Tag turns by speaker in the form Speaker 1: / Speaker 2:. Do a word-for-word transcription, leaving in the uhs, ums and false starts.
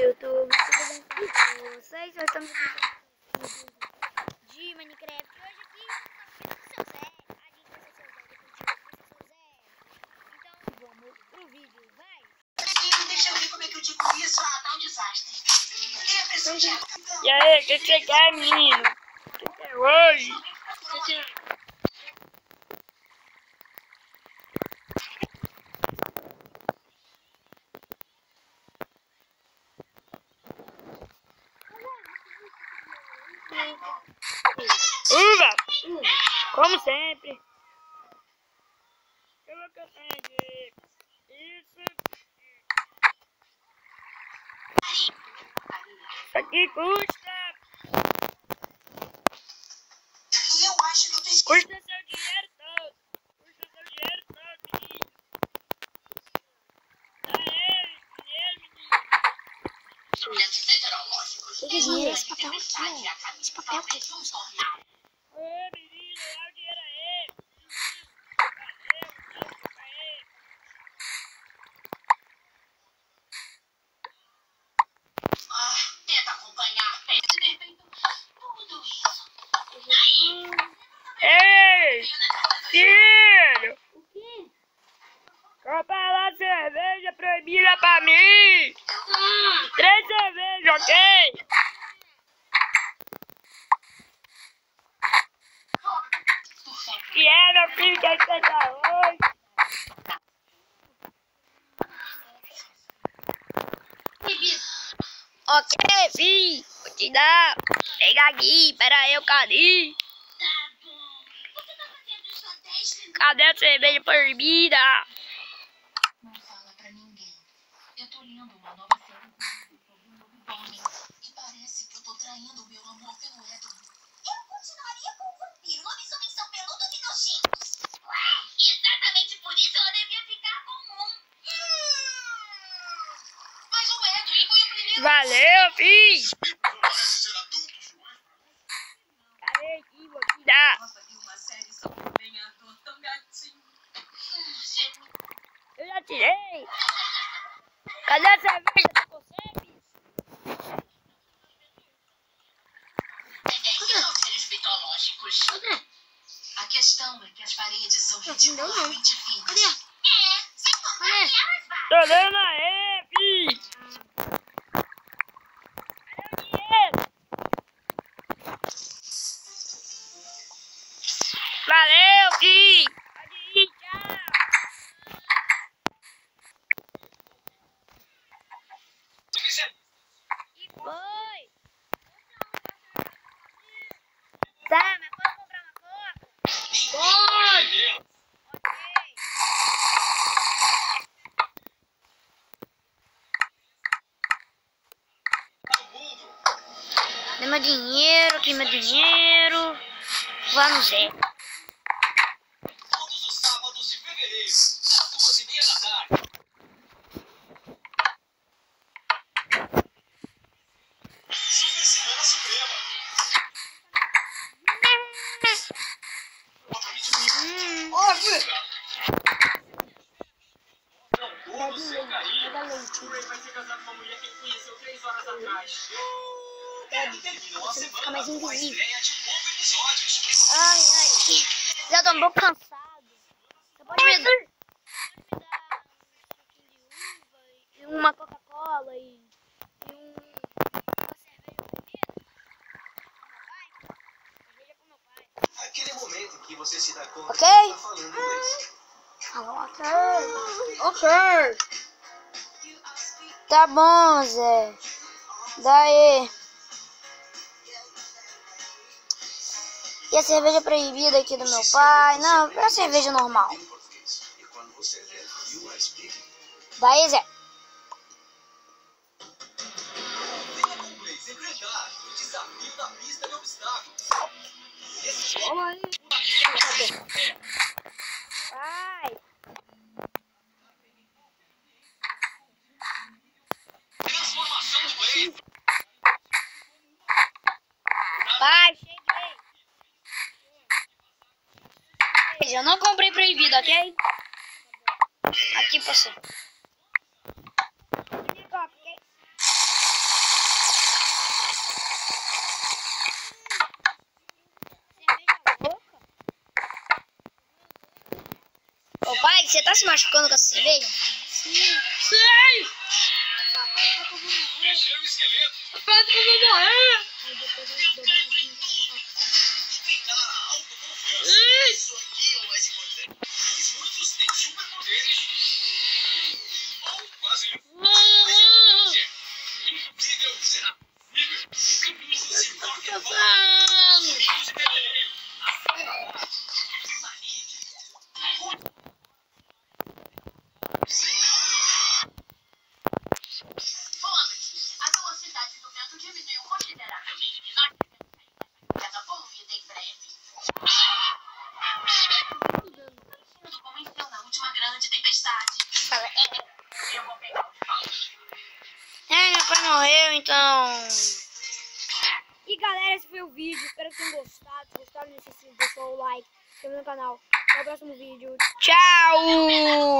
Speaker 1: YouTube, tudo bem com vocês? Nós estamos de Minecraft hoje aqui com o seu Zé. A gente vai ser seu Zé, depois de vai ser seu Zé. Então vamos pro vídeo, vai!
Speaker 2: Deixa eu ver como é que eu digo isso, ah, tá um desastre.
Speaker 3: E aí, o que você quer, menino? O que você quer hoje? O que você quer? Uva! Como sempre. Eu vou cantar aqui. Isso. Isso aqui custa.
Speaker 2: Eu acho que eu fiz.
Speaker 3: Custa seu dinheiro todo. Custa seu dinheiro todo, menino. Dá ele, dinheiro, menino.
Speaker 1: O que é dinheiro? Esse papel aqui, ó. Esse papel aqui.
Speaker 3: Ô, menino, dá o dinheiro aí.
Speaker 2: Ah, tenta acompanhar, tem de ter feito tudo isso.
Speaker 3: Ei, filho.
Speaker 1: O quê?
Speaker 3: Compra lá cerveja proibida pra mim. Hum, três cervejas, ok? Que é, meu filho, que é que você tá hoje? Ok, filho, vou te dar. Pega aqui, pera aí, eu cadê? Cadê a cerveja proibida?
Speaker 2: Não fala pra ninguém. Eu tô lendo uma nova série sobre um lobisomem. E parece que eu tô traindo o meu amor pelo Edward. Eu continuaria com o vampiro. Lobisomens são peludos e nojentos. Ué, exatamente por isso ela devia ficar com um. Hum. Mas o Edward foi o primeiro.
Speaker 3: Valeu, filho. Cadê aqui, vou te dar.
Speaker 2: Nossa, vi uma série sobre um lenhador tão gatinho.
Speaker 3: Eu já tirei. Cadê a cerveja pra você, filho?
Speaker 2: Auxílios mitológicos. A questão é que as paredes são ridiculamente finas. É, sem contar que elas vão.
Speaker 3: Tô dando aí, filho. Cadê o dinheiro? Valeu, filho. Pode ir, tchau. E foi. Tá, mas pode comprar uma coca? Pode. Ok. Dê meu dinheiro, que meu dinheiro. Vamos ver.
Speaker 4: Todos os sábados de fevereiro, às duas e meia da tarde. Super Semana Suprema.
Speaker 3: Hum.
Speaker 4: Não dou no seu carinho. O Ray vai se casar com uma mulher que ele conheceu três horas atrás. E terminou a semana
Speaker 1: Fica mais
Speaker 4: com a
Speaker 1: invisível.
Speaker 4: estreia de um novo episódio.
Speaker 1: Ai, ai. Já tô um pouco cansado. Você pode me dar, pode me dar um suquinho de uva e uma Coca-Cola e, e um, uma cerveja bebida? Cerveja com meu pai.
Speaker 4: Aquele momento em que você se dá conta
Speaker 1: Ok?
Speaker 4: que tá falando inglês.
Speaker 1: Ok. Ok. Tá bom, Zé. Daí. E a cerveja proibida aqui do meu pai? Não, é uma cerveja normal.
Speaker 4: Em português. E quando você der you are speaking,
Speaker 1: Daí, Zé.
Speaker 4: venha com o Blaze enfrentar o desafio da pista de obstáculos. Esse
Speaker 1: Vamos aí. Vai.
Speaker 4: transformação de Blaze.
Speaker 1: Vai, cheguei. Eu não comprei proibido, ok? Aqui pra você. Você tá se machucando com essa cerveja?
Speaker 3: Sim. Sei!
Speaker 4: Mexeu o esqueleto.
Speaker 3: Rapaz, que eu vou morrer!
Speaker 1: Aí depois a gente dobrar aqui.
Speaker 4: Treinar a autoconfiança.
Speaker 3: Ih!
Speaker 4: Isso aqui é o mais importante. Pois muitos têm superpoderes. Ou quase isso. Impossível será possível. Isso se toca em volta.
Speaker 2: A velocidade do vento diminuiu consideravelmente. Nós devemos sair dessa poluída em breve. Parecendo como em seu na última grande tempestade.
Speaker 1: Fala, é, é.
Speaker 2: Eu vou pegar o de volta.
Speaker 1: É, meu pai morreu, então... E galera, esse foi o vídeo. Espero que tenham gostado. Se gostaram desse vídeo, deixa o like, se inscreva no canal. Até o próximo vídeo. Tchau!